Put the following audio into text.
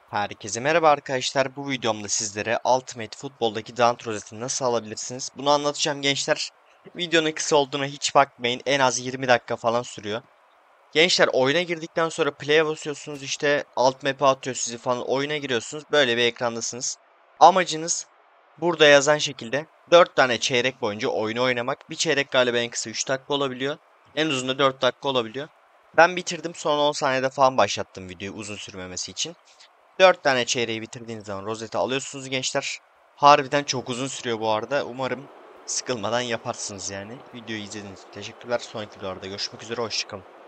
Herkese merhaba arkadaşlar. Bu videomda sizlere Ultimate Futbol'daki Dant rozetini nasıl alabilirsiniz? Bunu anlatacağım gençler. Videonun kısa olduğuna hiç bakmayın. En az 20 dakika falan sürüyor. Gençler oyuna girdikten sonra play'e basıyorsunuz, işte alt map'e atıyor sizi falan, oyuna giriyorsunuz. Böyle bir ekrandasınız. Amacınız burada yazan şekilde 4 tane çeyrek boyunca oyunu oynamak. Bir çeyrek galiba en kısa 3 dakika olabiliyor. En uzun da 4 dakika olabiliyor. Ben bitirdim, son 10 saniyede falan başlattım videoyu uzun sürmemesi için. 4 tane çeyreği bitirdiğiniz zaman rozeti alıyorsunuz gençler. Harbiden çok uzun sürüyor bu arada. Umarım sıkılmadan yaparsınız yani. Videoyu izlediğiniz için teşekkürler. Sonraki videolarda görüşmek üzere. Hoşçakalın.